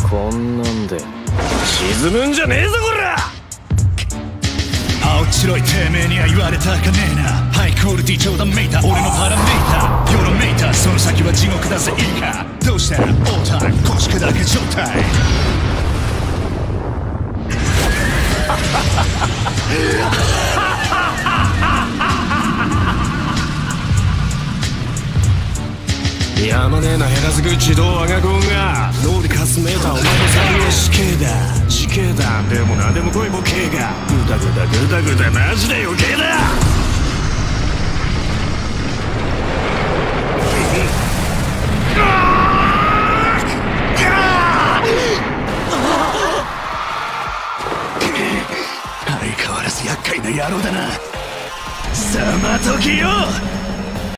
こんなんで沈むんじゃねえぞこら。 青白いてめえには言われたかねえな。ハイクオリティ冗談めいた俺のパラメーター、ヨロメーター、その先は地獄だぜいいか。どうしたオータイム腰砕け状態。 やまねえな減らず口どうあがこうが脳でかすめたお前の先は死刑だ死刑だ。でもなんでも来いボケがグダグダグダグダマジで余計だ。 相変わらず厄介な野郎だな。samatokiよ。